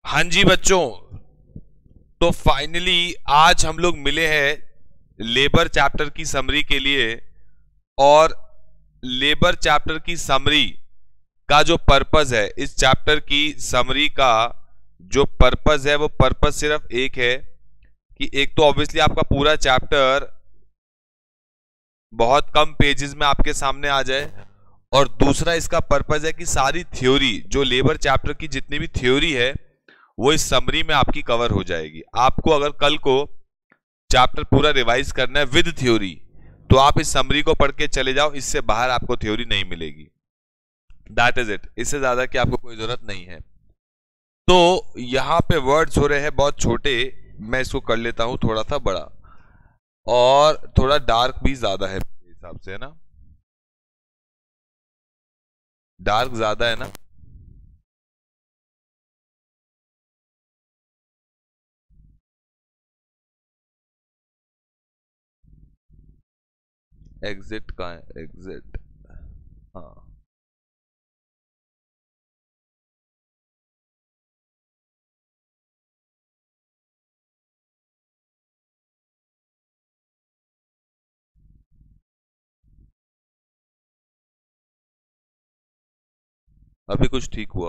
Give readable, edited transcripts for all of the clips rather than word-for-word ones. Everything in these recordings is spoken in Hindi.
हाँ जी बच्चों, तो फाइनली आज हम लोग मिले हैं लेबर चैप्टर की समरी के लिए। और लेबर चैप्टर की समरी का जो पर्पस है, इस चैप्टर की समरी का जो पर्पस है वो पर्पस सिर्फ एक है कि एक तो ऑब्वियसली आपका पूरा चैप्टर बहुत कम पेजेस में आपके सामने आ जाए, और दूसरा इसका पर्पस है कि सारी थ्योरी जो लेबर चैप्टर की जितनी भी थ्योरी है वो इस समरी में आपकी कवर हो जाएगी। आपको अगर कल को चैप्टर पूरा रिवाइज करना है विद थ्योरी, तो आप इस समरी को पढ़ के चले जाओ, इससे बाहर आपको थ्योरी नहीं मिलेगी। दैट इज इट, इससे ज्यादा की आपको कोई जरूरत नहीं है। तो यहां पे वर्ड्स हो रहे हैं बहुत छोटे, मैं इसको कर लेता हूं थोड़ा सा बड़ा, और थोड़ा डार्क भी ज्यादा है मेरे हिसाब से, है ना? डार्क ज्यादा है ना? एग्जिट कहाँ है? एग्जिट, हाँ। अभी कुछ ठीक हुआ?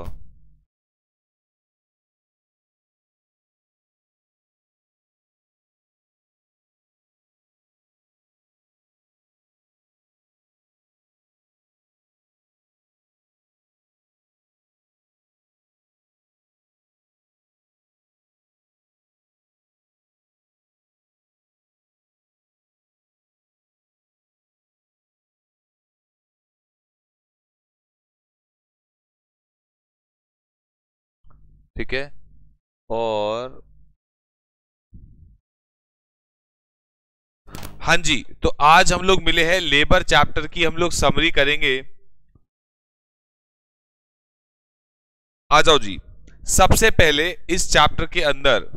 ठीक है। और हाँ जी, तो आज हम लोग मिले हैं लेबर चैप्टर की, हम लोग समरी करेंगे। आ जाओ जी। सबसे पहले इस चैप्टर के अंदर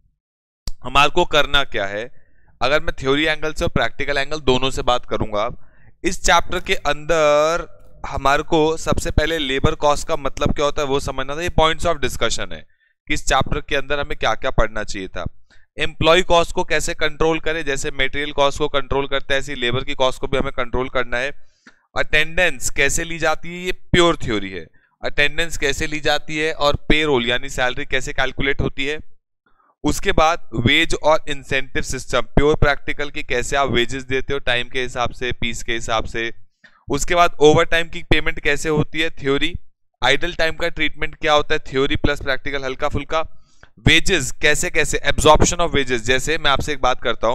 हमारे को करना क्या है, अगर मैं थ्योरी एंगल से और प्रैक्टिकल एंगल दोनों से बात करूंगा, इस चैप्टर के अंदर हमारे को सबसे पहले लेबर कॉस्ट का मतलब क्या होता है वो समझना था। ये पॉइंट्स ऑफ डिस्कशन है कि इस चैप्टर के अंदर हमें क्या क्या पढ़ना चाहिए था। एम्प्लॉय कॉस्ट को कैसे कंट्रोल करें, जैसे मटेरियल कॉस्ट को कंट्रोल करते हैं ऐसी लेबर की कॉस्ट को भी हमें कंट्रोल करना है। अटेंडेंस कैसे ली जाती है, ये प्योर थ्योरी है। अटेंडेंस कैसे ली जाती है और पेरोल यानी सैलरी कैसे कैलकुलेट होती है। उसके बाद वेज और इंसेंटिव सिस्टम प्योर प्रैक्टिकल की, कैसे आप वेजेस देते हो टाइम के हिसाब से, पीस के हिसाब से। उसके बाद ओवर टाइम की पेमेंट कैसे होती है, थ्योरी। आइडल टाइम का ट्रीटमेंट क्या होता है, थ्योरी प्लस प्रैक्टिकल हल्का फुल्का। वेजेस कैसे कैसे, एब्जॉर्प्शन ऑफ वेजेस, जैसे मैं आपसे एक बात करता हूं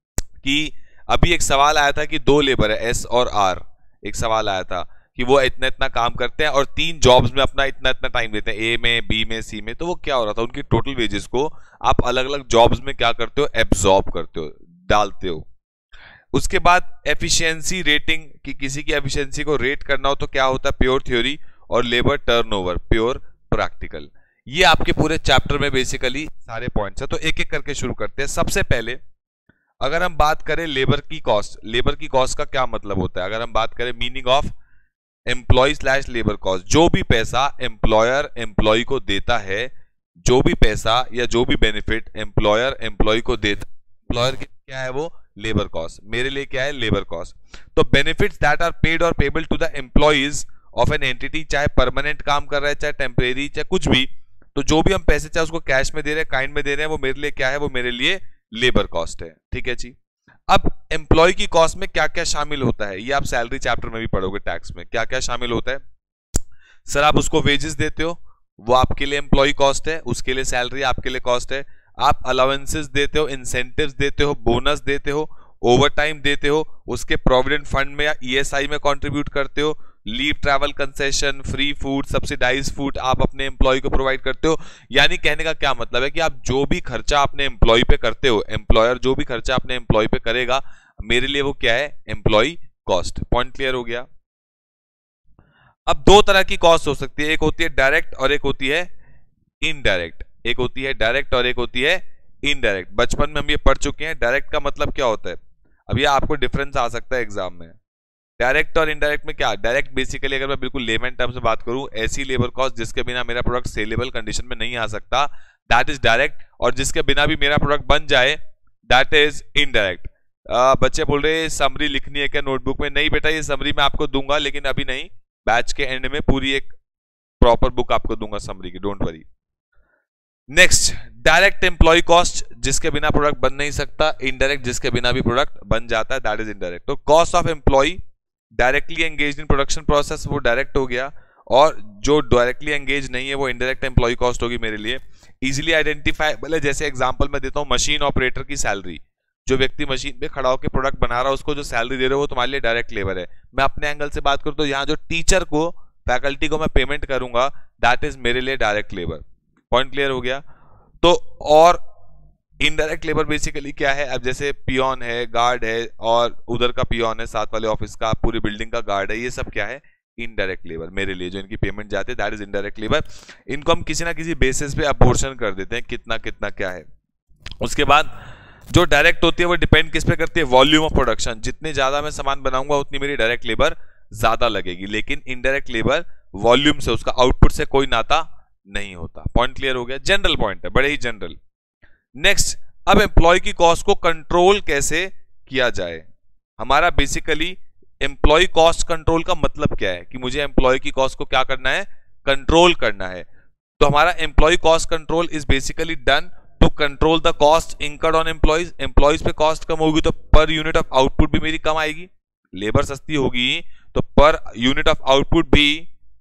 कि अभी एक सवाल आया था कि दो लेबर है एस और आर, एक सवाल आया था कि वो इतना इतना काम करते हैं और तीन जॉब्स में अपना इतना इतना टाइम देते हैं, ए में, बी में, सी में। तो वो क्या हो रहा था, उनकी टोटल वेजेस को आप अलग अलग जॉब्स में क्या करते हो, एब्जॉर्ब करते हो, डालते हो। उसके बाद एफिशिएंसी रेटिंग, कि किसी की एफिशिएंसी को रेट करना हो तो क्या होता है, प्योर थ्योरी। और लेबर टर्नओवर, प्योर प्रैक्टिकल। ये आपके पूरे चैप्टर में बेसिकली सारे पॉइंट्स है। तो एक एक करके शुरू करते हैं। सबसे पहले अगर हम बात करें लेबर की कॉस्ट, लेबर की कॉस्ट का क्या मतलब होता है, अगर हम बात करें meaning of employ slash labour cost, जो भी पैसा एम्प्लॉयर एम्प्लॉय को देता है, जो भी पैसा या जो भी बेनिफिट एम्प्लॉयर एम्प्लॉय को देता है, एम्प्लॉयर क्या है वो, लेबर कॉस्ट। मेरे लिए क्या है, लेबर कॉस्ट। तो बेनिफिट्स दैट आर पेड और payable to the employees of an entity, चाहे परमानेंट काम कर रहा है, चाहे टेम्परेरी, चाहे कुछ भी, तो जो भी हम पैसे चाहे उसको कैश में दे रहे हैं, काइंड में दे रहे हैं, वो मेरे लिए क्या है, वो मेरे लिए लेबर कॉस्ट है। ठीक है जी। अब एम्प्लॉय की कॉस्ट में क्या क्या शामिल होता है, ये आप सैलरी चैप्टर में भी पढ़ोगे, टैक्स में क्या क्या शामिल होता है। सर आप उसको वेजेस देते हो, वो आपके लिए एम्प्लॉय कॉस्ट है, उसके लिए सैलरी आपके लिए कॉस्ट है। आप अलाउंसेस देते हो, इंसेंटिव्स देते हो, बोनस देते हो, ओवर टाइम देते हो, उसके प्रोविडेंट फंड में या ईएसआई में कंट्रीब्यूट करते हो, leave travel concession, free food, subsidise food आप अपने एम्प्लॉय को प्रोवाइड करते हो। यानी कहने का क्या मतलब है कि आप जो भी खर्चा अपने एम्प्लॉय पे करते हो, एम्प्लॉयर जो भी खर्चा अपने एम्प्लॉय पे करेगा, मेरे लिए वो क्या है, एम्प्लॉय कॉस्ट। पॉइंट क्लियर हो गया। अब दो तरह की कॉस्ट हो सकती है, एक होती है डायरेक्ट और एक होती है इनडायरेक्ट। एक होती है डायरेक्ट और एक होती है इनडायरेक्ट। बचपन में हम ये पढ़ चुके हैं। डायरेक्ट का मतलब क्या होता है, अब ये आपको डिफरेंस आ सकता है एग्जाम में। डायरेक्ट और इनडायरेक्ट में क्या, डायरेक्ट बेसिकली अगर मैं बिल्कुल लेमन टर्म से बात करूं, ऐसी लेबर कॉस्ट जिसके बिना मेरा प्रोडक्ट सेलेबल कंडीशन में नहीं आ सकता, दैट इज डायरेक्ट, और जिसके बिना भी मेरा प्रोडक्ट बन जाए दैट इज इनडायरेक्ट। बच्चे बोल रहे हैं समरी लिखनी है क्या नोटबुक में? नहीं बेटा, ये समरी मैं आपको दूंगा, लेकिन अभी नहीं, बैच के एंड में पूरी एक प्रॉपर बुक आपको दूंगा समरी की, don't worry. Next, direct employ cost जिसके बिना प्रोडक्ट बन नहीं सकता, इनडायरेक्ट जिसके बिना भी प्रोडक्ट बन जाता है, दैट इज इनडायरेक्ट। तो cost of employ directly engage in production process, वो डायरेक्ट हो गया, और जो डायरेक्टली एंगेज नहीं है वो इनडायरेक्ट एम्प्लॉय कॉस्ट होगी मेरे लिए। इजीली आइडेंटिफाइबल है, जैसे एग्जांपल मैं देता हूं, मशीन ऑपरेटर की सैलरी, जो व्यक्ति मशीन पे खड़ा होकर प्रोडक्ट बना रहा है उसको जो सैलरी दे रहे हो वो तुम्हारे लिए डायरेक्ट लेबर है। मैं अपने एंगल से बात करूं तो यहाँ जो टीचर को, फैकल्टी को मैं पेमेंट करूंगा, दैट इज मेरे लिए डायरेक्ट लेबर। पॉइंट क्लियर हो गया? तो और इनडायरेक्ट लेबर बेसिकली क्या है, अब जैसे पियोन है, गार्ड है, और उधर का पियोन है, साथ वाले ऑफिस का, पूरी बिल्डिंग का गार्ड है, ये सब क्या है, इनडायरेक्ट लेबर मेरे लिए, जो इनकी पेमेंट जाती है दैट इज इनडायरेक्ट लेबर। इनको हम किसी ना किसी बेसिस पे अपोर्शन कर देते हैं, कितना कितना क्या है। उसके बाद जो डायरेक्ट होती है वो डिपेंड किस पे करती है, वॉल्यूम ऑफ प्रोडक्शन, जितने ज्यादा मैं सामान बनाऊंगा उतनी मेरी डायरेक्ट लेबर ज्यादा लगेगी, लेकिन इनडायरेक्ट लेबर वॉल्यूम से, उसका आउटपुट से कोई नाता नहीं होता। पॉइंट क्लियर हो गया? जनरल पॉइंट है, बड़े ही जनरल। नेक्स्ट, अब एम्प्लॉय की कॉस्ट को कंट्रोल कैसे किया जाए। हमारा बेसिकली एम्प्लॉय कॉस्ट कंट्रोल का मतलब क्या है कि मुझे एम्प्लॉय की कॉस्ट को क्या करना है, कंट्रोल करना है। तो हमारा employ cost control is basically done to control the cost incurred on employees. Employees पे कॉस्ट कम होगी तो पर यूनिट ऑफ आउटपुट भी मेरी कम आएगी, लेबर सस्ती होगी तो पर यूनिट ऑफ आउटपुट भी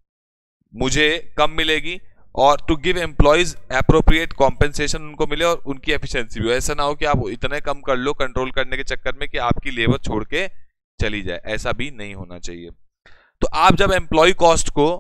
मुझे कम मिलेगी, और to give employees appropriate compensation उनको मिले और उनकी एफिशिएंसी भी हो। ऐसा ना हो कि आप इतने कम कर लो कंट्रोल करने के चक्कर में कि आपकी लेबर छोड़ के चली जाए, ऐसा भी नहीं होना चाहिए। तो आप जब एम्प्लॉय कॉस्ट को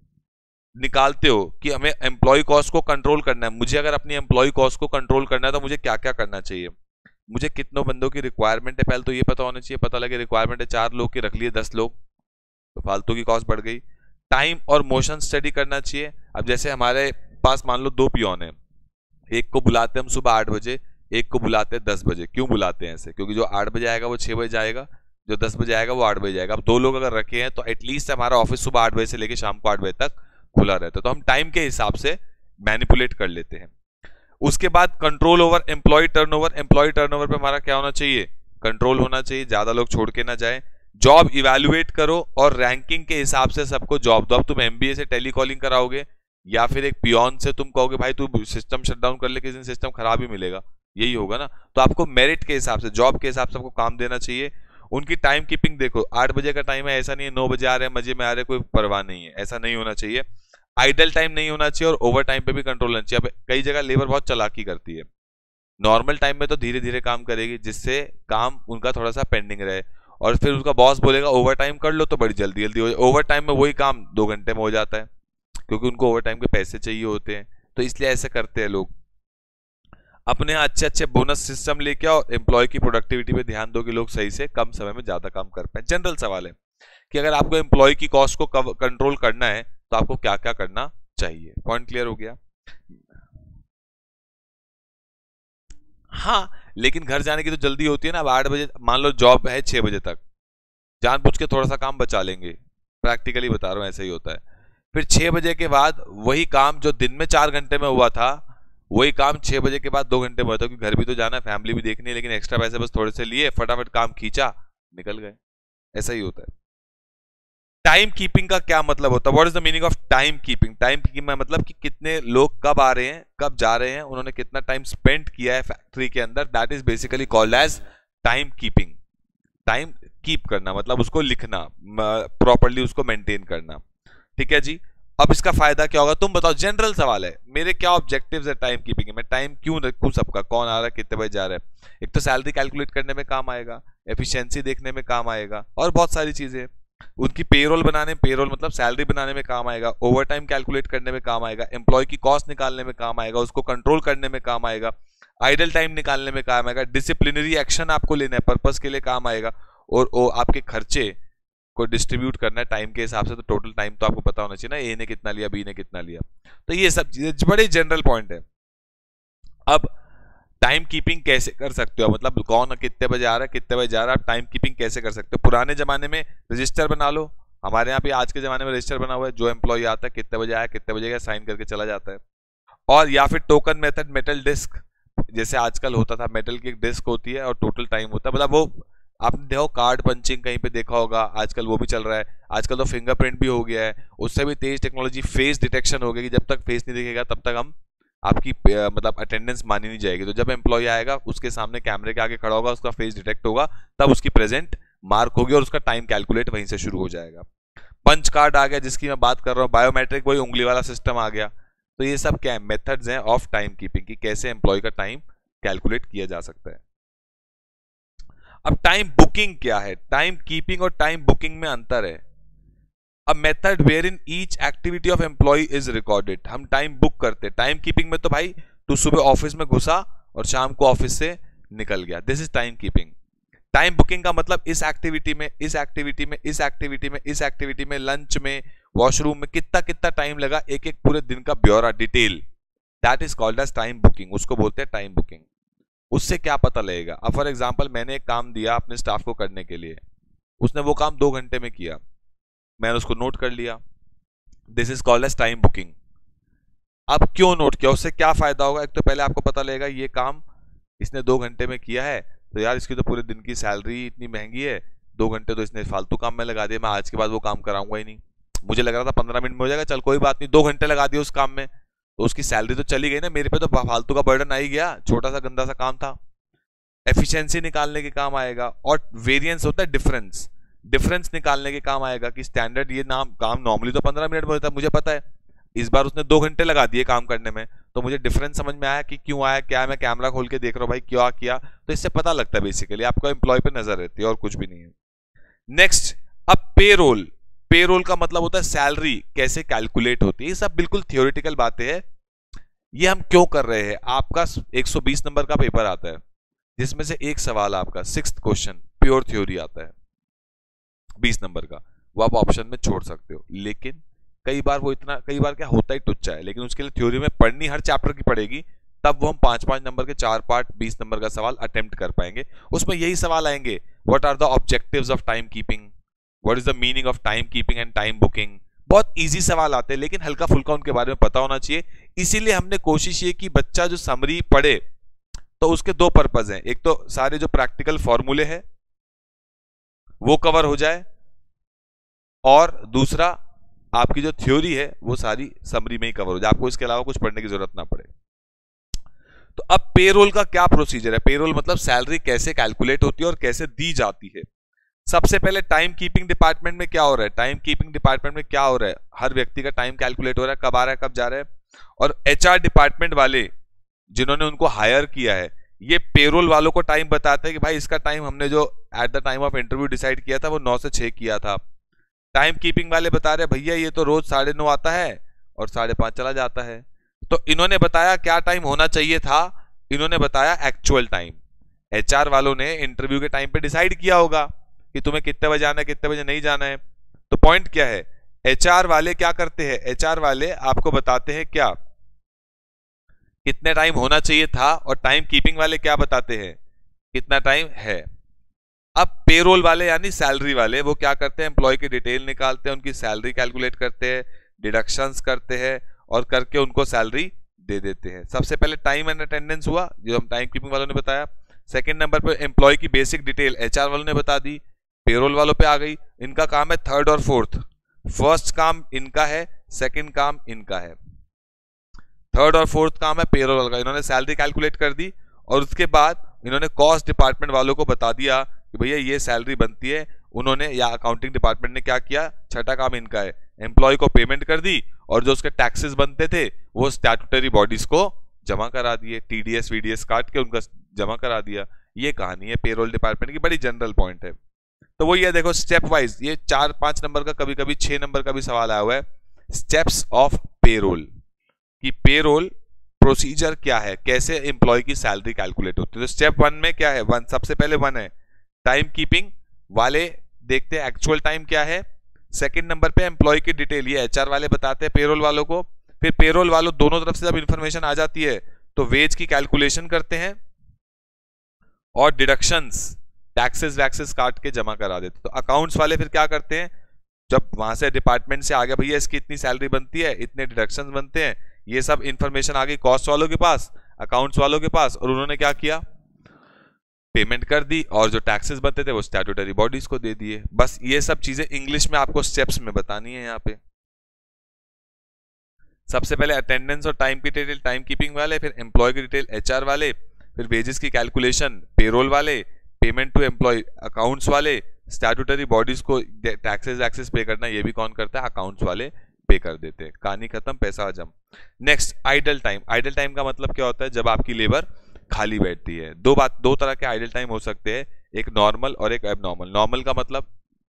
निकालते हो कि हमें एम्प्लॉय कॉस्ट को कंट्रोल करना है, मुझे अगर अपनी एम्प्लॉय कॉस्ट को कंट्रोल करना है तो मुझे क्या क्या करना चाहिए, मुझे कितनों बंदों की रिक्वायरमेंट है पहले तो ये पता होना चाहिए। पता लगे रिक्वायरमेंट है 4 लोग की, रख लिए 10 लोग, तो फालतू की कॉस्ट बढ़ गई। टाइम और मोशन स्टडी करना चाहिए। अब जैसे हमारे पास मान लो 2 पियोन है, एक को बुलाते हैं हम सुबह 8 बजे, एक को बुलाते हैं 10 बजे। क्यों बुलाते हैं ऐसे? क्योंकि जो 8 बजे आएगा वो 6 बजे जाएगा, जो 10 बजे आएगा वो 8 बजे जाएगा। अब 2 लोग अगर रखे हैं तो एटलीस्ट हमारा ऑफिस सुबह 8 बजे से लेकर शाम को 8 बजे तक खुला रहता है, तो हम टाइम के हिसाब से मैनिपुलेट कर लेते हैं। उसके बाद control over employ turnover. Employ turnover पे हमारा क्या होना चाहिए, कंट्रोल होना चाहिए, ज्यादा लोग छोड़ के ना जाए। जॉब इवैल्यूएट करो और रैंकिंग के हिसाब से सबको जॉब दो। अब तुम एमबीए से टेलीकॉलिंग कराओगे या फिर एक पियोन से तुम कहोगे भाई तू सिस्टम शटडाउन कर ले, किसी दिन सिस्टम खराब ही मिलेगा, यही होगा ना। तो आपको मेरिट के हिसाब से, जॉब के हिसाब से आपको काम देना चाहिए। उनकी टाइम कीपिंग देखो, 8 बजे का टाइम है, ऐसा नहीं है 9 बजे आ रहे हैं मजे में आ रहे हैं, कोई परवाह नहीं है, ऐसा नहीं होना चाहिए। आइडल टाइम नहीं होना चाहिए और ओवर टाइम पे भी कंट्रोल होना चाहिए। अब कई जगह लेबर बहुत चालाकी करती है, नॉर्मल टाइम में तो धीरे धीरे काम करेगी जिससे काम उनका थोड़ा सा पेंडिंग रहे, और फिर उसका बॉस बोलेगा ओवर टाइम कर लो तो बड़ी जल्दी जल्दी हो जाए। ओवर टाइम में वही काम 2 घंटे में हो जाता है क्योंकि उनको ओवर टाइम के पैसे चाहिए होते हैं, तो इसलिए ऐसे करते हैं लोग। अपने यहाँ अच्छे अच्छे बोनस सिस्टम लेके आओ, एम्प्लॉय की प्रोडक्टिविटी पे ध्यान दो कि लोग सही से कम समय में ज्यादा काम कर पाए। जनरल सवाल है कि अगर आपको एम्प्लॉय की कॉस्ट को कंट्रोल करना है तो आपको क्या क्या करना चाहिए। पॉइंट क्लियर हो गया? हाँ, लेकिन घर जाने की तो जल्दी होती है ना। अब 8 बजे मान लो जॉब है 6 बजे तक, जानबूझ के थोड़ा सा काम बचा लेंगे, प्रैक्टिकली बता रहा हूँ ऐसा ही होता है। फिर 6 बजे के बाद वही काम जो दिन में 4 घंटे में हुआ था वही काम 6 बजे के बाद 2 घंटे में होता है, क्योंकि घर भी तो जाना है, फैमिली भी देखनी है, लेकिन एक्स्ट्रा पैसे बस थोड़े से लिए, फटाफट काम खींचा, निकल गए, ऐसा ही होता है। टाइम कीपिंग का क्या मतलब होता है? What is the meaning of time keeping? Time keeping में मतलब कि कितने लोग कब आ रहे हैं, कब जा रहे हैं, उन्होंने कितना टाइम स्पेंड किया है फैक्ट्री के अंदर, that is basically called as time keeping. Time keep करना मतलब उसको लिखना, प्रॉपर्ली उसको मेंटेन करना। ठीक है जी। अब इसका फायदा क्या होगा तुम बताओ, जनरल सवाल है, मेरे क्या ऑब्जेक्टिव्स है टाइम कीपिंग में, मैं टाइम क्यों रखूं सबका, कौन आ रहा है, कितने बजे जा रहा है। एक तो सैलरी कैलकुलेट करने में काम आएगा, एफिशिएंसी देखने में काम आएगा, और बहुत सारी चीजें। उनकी पेरोल बनाने, पेरोल मतलब सैलरी बनाने में काम आएगा, ओवर टाइम कैलकुलेट करने में काम आएगा, एम्प्लॉय की कॉस्ट निकालने में काम आएगा, उसको कंट्रोल करने में काम आएगा, आइडल टाइम निकालने में काम आएगा, डिसिप्लिनरी एक्शन आपको लेना है पर्पस के लिए काम आएगा, और आपके खर्चे को डिस्ट्रीब्यूट करना है टाइम के हिसाब से। तो टोटल टाइम तो आपको पता होना चाहिए ना, ए ने कितना लिया, बी ने कितना लिया। तो ये सब चीजें बड़े जनरल पॉइंट है। अब टाइम कीपिंग कैसे कर सकते हो, मतलब कौन कितने बजे आ रहा है कितने बजे जा रहा है, आप टाइम कीपिंग कैसे कर सकते हो। पुराने जमाने में रजिस्टर बना लो, हमारे यहाँ पे आज के जमाने में रजिस्टर बना हुआ है, जो एम्प्लॉय आता है कितने बजे आया कितने बजे गया साइन करके चला जाता है। और या फिर टोकन मेथड, मेटल डिस्क, जैसे आजकल होता था मेटल की एक डिस्क होती है और टोटल टाइम होता है, मतलब वो आपने देखो कार्ड पंचिंग कहीं पे देखा होगा, आजकल वो भी चल रहा है। आजकल तो फिंगरप्रिंट भी हो गया है, उससे भी तेज टेक्नोलॉजी, फेस डिटेक्शन हो गया कि जब तक फेस नहीं दिखेगा तब तक हम आपकी मतलब अटेंडेंस मानी नहीं जाएगी। तो जब एम्प्लॉय आएगा उसके सामने कैमरे के आगे खड़ा होगा, उसका फेस डिटेक्ट होगा, तब उसकी प्रेजेंट मार्क होगी और उसका टाइम कैलकुलेट वहीं से शुरू हो जाएगा। पंच कार्ड आ गया जिसकी मैं बात कर रहा हूँ, बायोमेट्रिक वही उंगली वाला सिस्टम आ गया। तो ये सब क्या है, मेथड्स हैं ऑफ टाइम कीपिंग की, कैसे एम्प्लॉय का टाइम कैलकुलेट किया जा सकता है। अब टाइम बुकिंग क्या है, टाइम कीपिंग और टाइम बुकिंग में अंतर है। A method where in each activity of employ is recorded, हम टाइम बुक करते हैं। टाइम कीपिंग में तो भाई तू सुबह ऑफिस में घुसा और शाम को ऑफिस से निकल गया, this is time keeping. Time booking का मतलब इस एक्टिविटी में, इस एक्टिविटी में, इस एक्टिविटी में, इस एक्टिविटी में, लंच में, वॉशरूम में कितना कितना टाइम लगा, एक एक पूरे दिन का ब्यौरा, detail, that is called as time booking, उसको बोलते हैं टाइम बुकिंग। उससे क्या पता लगेगा, अब फॉर एग्जांपल मैंने एक काम दिया अपने स्टाफ को करने के लिए, उसने वो काम 2 घंटे में किया, मैंने उसको नोट कर लिया, this is called as time booking. अब क्यों नोट किया, उससे क्या फायदा होगा, एक तो पहले आपको पता लगेगा ये काम इसने 2 घंटे में किया है, तो यार इसकी तो पूरे दिन की सैलरी इतनी महंगी है, 2 घंटे तो इसने फालतू काम में लगा दिया, मैं आज के बाद वो काम कराऊंगा ही नहीं। मुझे लग रहा था 15 मिनट में हो जाएगा, चल कोई बात नहीं, 2 घंटे लगा दिए उस काम में, तो उसकी सैलरी तो चली गई ना, मेरे पे तो फालतू का बर्डन आ ही गया, छोटा सा गंदा सा काम था। एफिशिएंसी निकालने के काम आएगा, और वेरिएंस होता है डिफरेंस, डिफरेंस निकालने के काम आएगा कि स्टैंडर्ड ये नाम काम नॉर्मली तो 15 मिनट में होता है, मुझे पता है, इस बार उसने 2 घंटे लगा दिए काम करने में, तो मुझे डिफरेंस समझ में आया कि क्यों आया, क्या है, मैं कैमरा खोल के देख रहा हूँ भाई क्या किया, तो इससे पता लगता है बेसिकली, आपको एम्प्लॉय पे नजर रहती है और कुछ भी नहीं है। नेक्स्ट, अब पेरोल, पेरोल का मतलब होता है सैलरी कैसे कैलकुलेट होती है, ये सब बिल्कुल थियोरिटिकल बातें हैं। ये हम क्यों कर रहे हैं, आपका 120 नंबर का पेपर आता है जिसमें से एक सवाल आपका 6th क्वेश्चन प्योर थ्योरी आता है 20 नंबर का, वो आप ऑप्शन में छोड़ सकते हो, लेकिन कई बार वो इतना, कई बार क्या होता ही टुच्चा है, लेकिन उसके लिए थ्योरी में पढ़नी हर चैप्टर की पड़ेगी, तब वो हम 5-5 नंबर के 4 पार्ट 20 नंबर का सवाल अटेम्प्ट कर पाएंगे। उसमें यही सवाल आएंगे, what are the objectives of time keeping, what is the meaning of time keeping and time booking, बहुत इजी सवाल आते हैं, लेकिन हल्का फुल्का उनके बारे में पता होना चाहिए। इसीलिए हमने कोशिश ये की बच्चा जो समरी पढ़े, तो उसके 2 पर्पज हैं, एक तो सारे जो प्रैक्टिकल फॉर्मूले हैं वो कवर हो जाए, और दूसरा आपकी जो थ्योरी है वो सारी समरी में ही कवर हो जाए, आपको इसके अलावा कुछ पढ़ने की जरूरत ना पड़े। तो अब पेरोल का क्या प्रोसीजर है, पेरोल मतलब सैलरी कैसे कैलकुलेट होती है और कैसे दी जाती है। सबसे पहले टाइम कीपिंग डिपार्टमेंट में क्या हो रहा है, टाइम कीपिंग डिपार्टमेंट में क्या हो रहा है, हर व्यक्ति का टाइम कैलकुलेट हो रहा है, कब आ रहा है कब जा रहा है, और एचआर डिपार्टमेंट वाले जिन्होंने उनको हायर किया है, ये पेरोल वालों को टाइम बताते हैं कि भाई इसका टाइम हमने जो at the time of interview decide किया था वो 9 से 6 किया था। टाइम कीपिंग वाले बता रहे भैया ये तो रोज 9:30 आता है और 5:30 चला जाता है। तो इन्होंने बताया क्या टाइम होना चाहिए था, इन्होंने बताया एक्चुअल टाइम। एचआर वालों ने इंटरव्यू के टाइम पे डिसाइड किया होगा कि तुम्हें कितने बजे आना है कितने बजे नहीं जाना है। तो पॉइंट क्या है, एचआर वाले क्या करते हैं, एचआर वाले आपको बताते हैं क्या कितने टाइम होना चाहिए था, और टाइम कीपिंग वाले क्या बताते हैं कितना टाइम है। अब पेरोल वाले यानी सैलरी वाले वो क्या करते हैं, एम्प्लॉय की डिटेल निकालते हैं, उनकी सैलरी कैलकुलेट करते हैं, डिडक्शंस करते हैं और करके उनको सैलरी दे देते हैं। सबसे पहले टाइम एंड अटेंडेंस हुआ जो हम टाइम कीपिंग वालों ने बताया। सेकंड नंबर पे एम्प्लॉय की बेसिक डिटेल एचआर वालों ने बता दी, पेरोल वालों पे आ गई। इनका काम है थर्ड और फोर्थ, फर्स्ट काम इनका है, सेकंड काम इनका है, थर्ड और फोर्थ काम है पेरोल वाला का। इन्होंने सैलरी कैलकुलेट कर दी और उसके बाद इन्होंने कॉस्ट डिपार्टमेंट वालों को बता दिया कि भैया ये सैलरी बनती है। उन्होंने या अकाउंटिंग डिपार्टमेंट ने क्या किया, छठा काम इनका है, एम्प्लॉय को पेमेंट कर दी और जो उसके टैक्सेस बनते थे वो स्टैट्यूटरी बॉडीज को जमा करा दिए, टीडीएस वीडीएस काट के उनका जमा करा दिया। ये कहानी है पेरोल डिपार्टमेंट की, बड़ी जनरल पॉइंट है। तो वो ये देखो स्टेप वाइज, ये 4-5 नंबर का कभी कभी 6 नंबर का भी सवाल आया हुआ है, स्टेप्स ऑफ पेरोल कि पेरोल प्रोसीजर क्या है, कैसे एम्प्लॉय की सैलरी कैलकुलेट होती है। तो स्टेप 1 में क्या है, सबसे पहले 1 है टाइम कीपिंग वाले देखते हैं एक्चुअल टाइम क्या है। सेकंड नंबर पे एम्प्लॉय की डिटेल ये एचआर वाले बताते हैं पेरोल वालों को। फिर पेरोल वालों दोनों तरफ से जब इंफॉर्मेशन आ जाती है तो वेज की कैलकुलेशन करते हैं और डिडक्शंस, टैक्सेस वैक्सेस काट के जमा करा देते। तो अकाउंट्स वाले फिर क्या करते हैं, जब वहां से डिपार्टमेंट से आ गया भैया इसकी इतनी सैलरी बनती है, इतने डिडक्शंस बनते हैं, ये सब इंफॉर्मेशन आ गई कॉस्ट वालों के पास, अकाउंट्स वालों के पास, और उन्होंने क्या किया, पेमेंट कर दी, और जो टैक्सेस बनते थे वो स्टैट्यूटरी बॉडीज को दे दिए। बस ये सब चीजें इंग्लिश में आपको स्टेप्स में बतानी है यहाँ पे। सबसे पहले अटेंडेंस और टाइम की डिटेल टाइम कीपिंग वाले, फिर एम्प्लॉय की डिटेल एचआर वाले, फिर वेजेस की कैलकुलेशन पेरोल वाले, पेमेंट टू एम्प्लॉय अकाउंट्स वाले, स्टैट्यूटरी बॉडीज को टैक्सेस एक्सेस पे करना ये भी कौन करता है, अकाउंट्स वाले पे कर देते हैं। कहानी खत्म, पैसा हजम। Next idle time. Idle time का मतलब क्या होता है, जब आपकी लेबर खाली बैठती है। दो तरह के आइडल टाइम हो सकते हैं, एक नॉर्मल और एक एबनॉर्मल। नॉर्मल का मतलब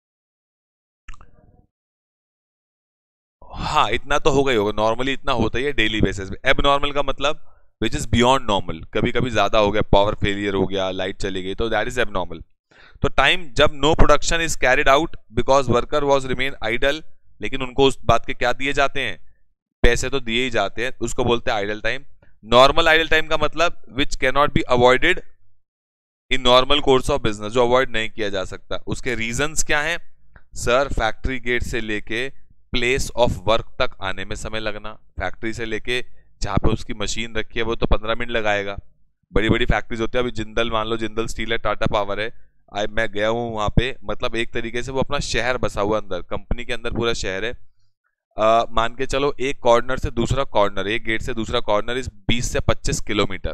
हाँ इतना तो होगा ही होगा, नॉर्मली इतना होता ही है डेली बेसिस पे। एबनॉर्मल का मतलब विच इज बियॉन्ड नॉर्मल, कभी कभी ज्यादा हो गया, पावर फेलियर हो गया, लाइट चली गई, तो दैट इज एबनॉर्मल। तो टाइम जब no production is carried out because worker was remain idle, लेकिन उनको उस बात के क्या दिए जाते हैं, पैसे तो दिए ही जाते हैं, उसको बोलते हैं idle time. Normal idle time का मतलब which can not be avoided in normal course of business, जो अवॉइड नहीं किया जा सकता। उसके रीजंस क्या हैं, सर फैक्ट्री गेट से लेके प्लेस ऑफ वर्क तक आने में समय लगना, फैक्ट्री से लेके जहां पे उसकी मशीन रखी है वो तो 15 मिनट लगाएगा। बड़ी बड़ी फैक्ट्रीज होती है, अभी जिंदल मान लो, जिंदल स्टील है, टाटा पावर है, मैं गया हूँ वहां पे, मतलब एक तरीके से वो अपना शहर बसा हुआ अंदर, कंपनी के अंदर पूरा शहर है। मान के चलो एक कॉर्नर से दूसरा कॉर्नर, एक गेट से दूसरा कॉर्नर इस 20 से 25 किलोमीटर,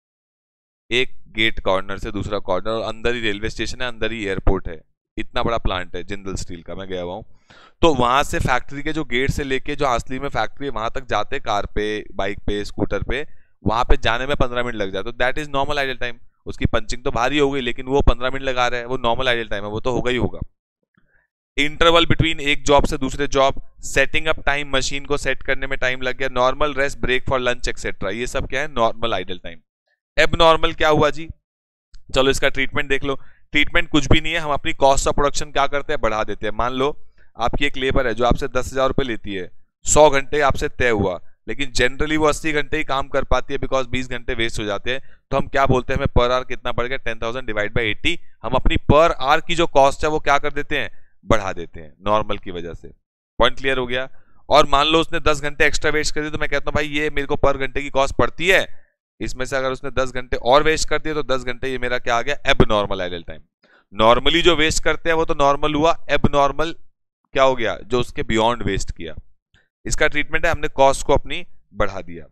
एक गेट कॉर्नर से दूसरा कॉर्नर, और अंदर ही रेलवे स्टेशन है, अंदर ही एयरपोर्ट है। इतना बड़ा प्लांट है जिंदल स्टील का, मैं गया हुआ हूँ। तो वहां से फैक्ट्री के जो गेट से लेके जो असली में फैक्ट्री है वहां तक जाते कार पे, बाइक पे, स्कूटर पे, वहां पे जाने में 15 मिनट लग जाए, तो that is normal idle time. उसकी पंचिंग तो भारी हो गई, लेकिन वो 15 मिनट लगा रहा है, वो नॉर्मल आइडल टाइम है, वो तो होगा ही होगा। इंटरवल बिटवीन एक जॉब से दूसरे job, setting up time, machine को सेट करने में टाइम लग गया, normal rest, break for lunch etcetera, ये सब क्या है, नॉर्मल आइडल टाइम। एबनॉर्मल क्या हुआ जी, चलो इसका ट्रीटमेंट देख लो। ट्रीटमेंट कुछ भी नहीं है, हम अपनी कॉस्ट ऑफ प्रोडक्शन क्या करते हैं, बढ़ा देते हैं। मान लो आपकी एक लेबर है जो आपसे 10,000 रुपए लेती है, 100 घंटे आपसे तय हुआ, लेकिन जनरली वो 80 घंटे ही काम कर पाती है बिकॉज 20 घंटे वेस्ट हो जाते हैं। तो हम क्या बोलते हैं, हमें पर आवर कितना बढ़ गया, 10,000 डिवाइड बाई 80, हम अपनी पर आवर की जो कॉस्ट है वो क्या कर देते हैं, बढ़ा देते हैं, नॉर्मल की वजह से। पॉइंट क्लियर हो गया। और मान लो उसने 10 घंटे एक्स्ट्रा वेस्ट कर दिए, तो मैं कहता हूं भाई ये मेरे को पर घंटे की कॉस्ट पड़ती है, इसमें से अगर उसने 10 घंटे और वेस्ट कर दिए तो 10 घंटे ये मेरा क्या आ गया, abnormal idle time. Normally जो वेस्ट करते हैं वो तो नॉर्मल हुआ, एब नॉर्मल क्या हो गया, जो उसके बियॉन्ड वेस्ट किया। इसका ट्रीटमेंट है, हमने कॉस्ट को अपनी बढ़ा दिया।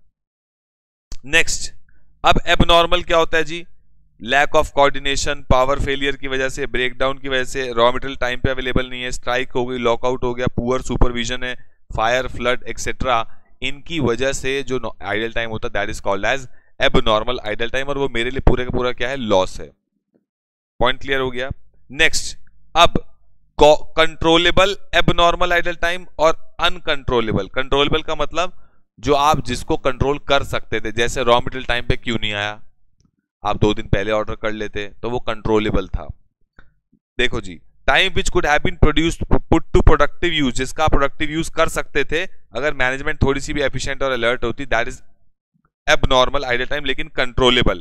नेक्स्ट, अब एबनॉर्मल क्या होता है जी, lack of coordination, power failure की वजह से, ब्रेकडाउन की वजह से, रॉ मटेरियल टाइम पे अवेलेबल नहीं है, स्ट्राइक हो गई, लॉकआउट हो गया, पुअर सुपरविजन है, फायर, फ्लड एक्सेट्रा, इनकी वजह से जो आइडल टाइम होता है that is called as abnormal idle time, और वो मेरे लिए पूरे का पूरा क्या है, लॉस है। पॉइंट क्लियर हो गया। नेक्स्ट, अब कंट्रोलेबल एबनॉर्मल आइडल टाइम और अनकंट्रोलेबल। कंट्रोलेबल का मतलब जो आप जिसको कंट्रोल कर सकते थे, जैसे रॉ मटेरियल टाइम पे क्यों नहीं आया, आप 2 दिन पहले ऑर्डर कर लेते तो वो कंट्रोलेबल था। देखो जी, time which could have been produced put to productive use, जिसका प्रोडक्टिव यूज कर सकते थे अगर मैनेजमेंट थोड़ी सी भी एफिशिएंट और अलर्ट होती, that is abnormal idle time, लेकिन कंट्रोलेबल।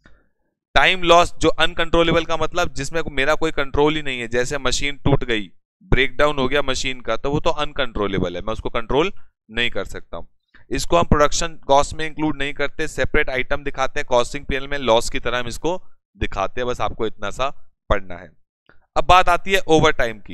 टाइम लॉस जो अनकंट्रोलेबल का मतलब जिसमें मेरा कोई कंट्रोल ही नहीं है, जैसे मशीन टूट गई, ब्रेकडाउन हो गया मशीन का, तो वो तो अनकंट्रोलेबल है, मैं उसको कंट्रोल नहीं कर सकता। इसको हम प्रोडक्शन कॉस्ट में इंक्लूड नहीं करते, सेपरेट आइटम दिखाते हैं, कॉस्टिंग पीएल में लॉस की तरह हम इसको दिखाते हैं, बस आपको इतना सा पढ़ना है। अब बात आती है ओवर टाइम की।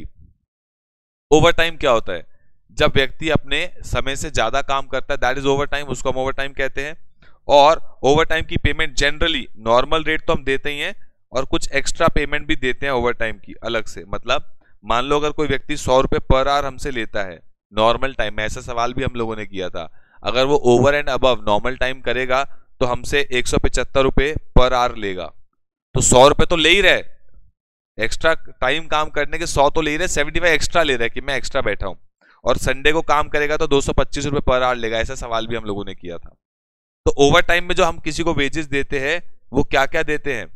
ओवर टाइम क्या होता है, जब व्यक्ति अपने समय से ज्यादा काम करता है, दैट इज ओवर टाइम, उसको हम ओवर टाइम कहते हैं। और ओवर टाइम की पेमेंट जनरली नॉर्मल रेट तो हम देते ही हैं, और कुछ एक्स्ट्रा पेमेंट भी देते हैं ओवर टाइम की अलग से। मतलब मान लो अगर कोई व्यक्ति 100 रुपए पर आवर हमसे लेता है नॉर्मल टाइम में, ऐसा सवाल भी हम लोगों ने किया था, अगर वो over and above normal time करेगा तो हमसे 175 रुपए पर आवर लेगा, तो 100 रुपए तो ले ही रहे, एक्स्ट्रा टाइम काम करने के 100 तो ले ही रहे, 75 एक्स्ट्रा ले रहा है कि मैं एक्स्ट्रा बैठा हूं। और संडे को काम करेगा तो 225 रुपए पर आवर लेगा, ऐसा सवाल भी हम लोगों ने किया था। तो ओवर टाइम में जो हम किसी को वेजेस देते हैं वो क्या क्या देते हैं,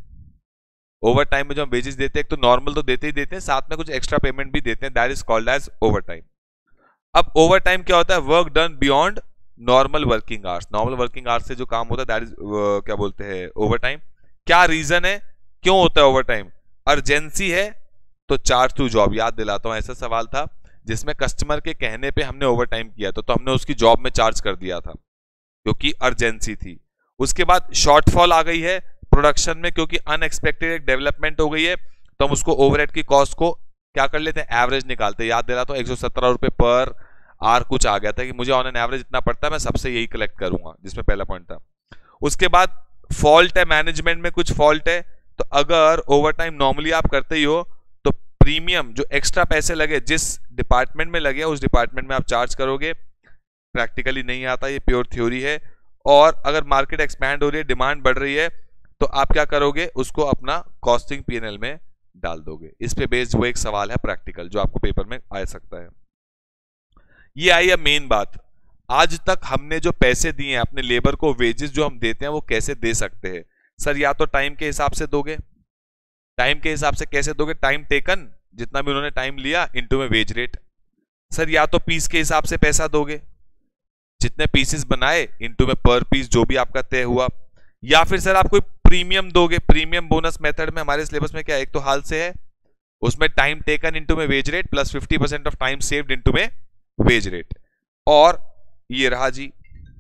ओवर टाइम में जो हम वेजेस देते हैं, एक तो नॉर्मल तो देते ही देते हैं, साथ में कुछ एक्स्ट्रा पेमेंट भी देते हैं, that is called as over time. अब ओवर टाइम क्या होता है, work done beyond normal working hours. Normal working hours से जो काम होता है दैट इज क्या बोलते हैं, ओवर टाइम। क्या रीजन है, क्यों होता है ओवर टाइम? अर्जेंसी है तो चार्ज टू जॉब। याद दिलाता हूं, ऐसा सवाल था जिसमें कस्टमर के कहने पे हमने ओवर टाइम किया तो हमने उसकी जॉब में चार्ज कर दिया था क्योंकि अर्जेंसी थी। उसके बाद शॉर्टफॉल आ गई है प्रोडक्शन में क्योंकि अनएक्सपेक्टेड एक डेवलपमेंट हो गई है, तो हम उसको ओवरहेड की कॉस्ट को क्या कर लेते हैं, एवरेज निकालते हैं। याद दिला तो 117 रुपए पर आर कुछ आ गया था कि मुझे ऑन एन एवरेज इतना पड़ता है, मैं सबसे यही कलेक्ट करूंगा, जिसमें पहला पॉइंट था। उसके बाद फॉल्ट है, मैनेजमेंट में कुछ फॉल्ट है, तो अगर ओवर टाइम नॉर्मली आप करते ही हो तो प्रीमियम जो एक्स्ट्रा पैसे लगे जिस डिपार्टमेंट में लगे उस डिपार्टमेंट में आप चार्ज करोगे। प्रैक्टिकली नहीं आता, ये प्योर थ्योरी है। और अगर मार्केट एक्सपैंड हो रही है, डिमांड बढ़ रही है, तो आप क्या करोगे, उसको अपना कॉस्टिंग पीएनएल में डाल दोगे। इस पे बेस्ड वो एक सवाल है प्रैक्टिकल जो आपको पेपर में आ सकता है। ये आई है मेन बात। आज तक हमने जो पैसे दिए हैं अपने लेबर को, वेजेस जो हम देते हैं वो कैसे दे सकते हैं? सर या तो टाइम के हिसाब से दोगे। टाइम के हिसाब से कैसे दोगे? टाइम टेकन, जितना भी उन्होंने टाइम लिया इनटू में वेज रेट। सर या तो पीस के हिसाब से पैसा दोगे, जितने पीसेस बनाए इनटू में पर पीस जो भी आपका तय हुआ, या फिर सर आप कोई प्रीमियम दोगे। प्रीमियम बोनस मेथड में हमारे सिलेबस में क्या है, एक तो हाल से है, उसमें टाइम टेकन इनटू में wage rate plus 50% of time saved into में वेज रेट। और ये रहा जी,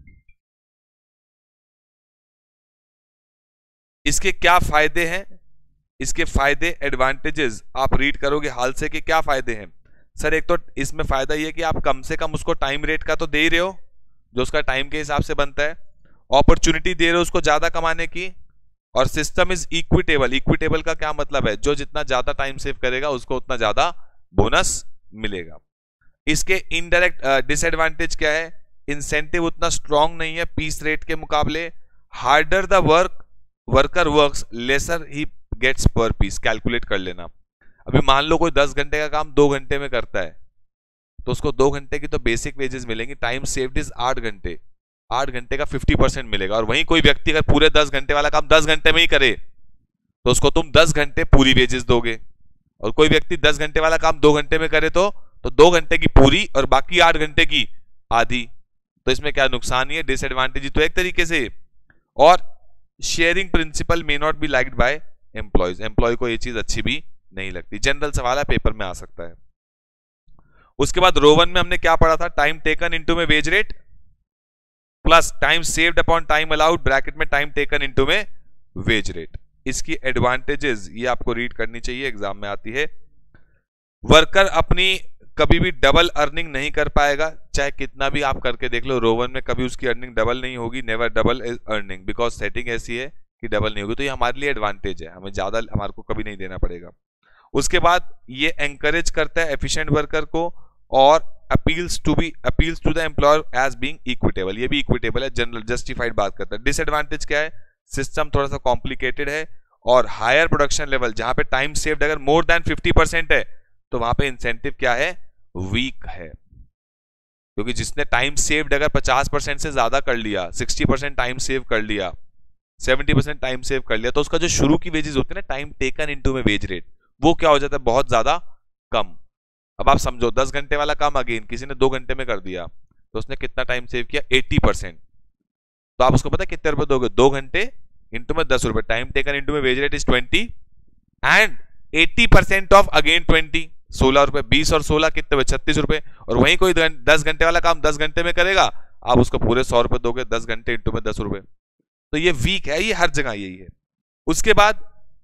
इसके क्या फायदे हैं, इसके फायदे एडवांटेजेस आप रीड करोगे हाल से कि क्या फायदे हैं। सर एक तो इसमें फायदा ये कि आप कम से कम उसको टाइम रेट का तो दे ही रहे हो जो उसका टाइम के हिसाब से बनता है, अपॉर्चुनिटी दे रहे हो उसको ज्यादा कमाने की, और सिस्टम इज इक्विटेबल। इक्विटेबल का क्या मतलब है, जो जितना ज्यादा टाइम सेव करेगा उसको उतना ज्यादा बोनस मिलेगा। इसके इनडायरेक्ट डिसएडवांटेज क्या है, इंसेंटिव उतना स्ट्रांग नहीं है पीस रेट के मुकाबले। Harder the worker works lesser he gets per piece. Calculate कर लेना, अभी मान लो कोई 10 घंटे का काम 2 घंटे में करता है तो उसको 2 घंटे की तो बेसिक वेजेस मिलेंगी, टाइम सेव्ड इज 8 घंटे, 8 घंटे का 50% मिलेगा। और वहीं कोई व्यक्ति अगर पूरे 10 घंटे वाला काम 10 घंटे में ही करे तो उसको तुम 10 घंटे पूरी वेजेस दोगे, और कोई व्यक्ति 10 घंटे वाला काम 2 घंटे में करे तो 2 घंटे की पूरी और बाकी 8 घंटे की आधी। तो इसमें क्या नुकसान ही है, डिसएडवांटेज तो एक तरीके से। और sharing principle may not be liked by employees, employee को ये चीज अच्छी भी नहीं लगती। जनरल सवाल है, पेपर में आ सकता है। उसके बाद रो 1 में हमने क्या पढ़ा था, टाइम टेकन इनटू में wage rate plus time saved upon time allowed bracket में टाइम टेकन इनटू में वेज रेट। इसकी एडवांटेजेस ये आपको रीड करनी चाहिए, एग्जाम में आती है। वर्कर अपनी कभी भी डबल अर्निंग नहीं कर पाएगा, चाहे कितना भी आप करके देख लो, रो 1 में कभी उसकी अर्निंग डबल नहीं होगी, never double earning, because setting ऐसी है कि डबल नहीं होगी। तो ये हमारे लिए एडवांटेज है, हमें ज्यादा हमारे को कभी नहीं देना पड़ेगा। उसके बाद ये एंकरेज करता है एफिशिएंट वर्कर को, और appeals to the employer as being equitable, ये भी इक्विटेबल है, जनरल जस्टिफाइड बात करता है। डिसएडवांटेज क्या है, सिस्टम थोड़ा सा कॉम्प्लिकेटेड है, और हायर प्रोडक्शन लेवल जहां पे टाइम सेव्ड अगर मोर देन 50% है तो वहां पे इंसेंटिव क्या है, वीक है। क्योंकि जिसने टाइम सेव्ड अगर 50% से ज्यादा कर लिया, 60% टाइम सेव कर लिया, 70% टाइम सेव कर लिया, तो उसका जो शुरू की वेजेस होती है ना, टाइम टेकन इनटू में वेज रेट, वो क्या हो जाता है, बहुत ज्यादा कम। अब आप समझो 10 घंटे वाला काम अगेन किसी ने 2 घंटे में कर दिया तो उसने कितना टाइम सेव किया, 80%। तो आप उसको पता है कितने रुपए दोगे, 2 घंटे इंटू में 10 रुपए, टाइम टेकन इंटू में wage rate is 20 and 80% of again 20, 16 रुपए। 20 और 16 कितने हुए, 36 रुपए। और वहीं कोई 10 घंटे वाला काम 10 घंटे में करेगा, आप उसको पूरे 100 रुपए दोगे, 10 घंटे इंटू में 10 रुपए। तो ये वीक है, ये हर जगह यही है। उसके बाद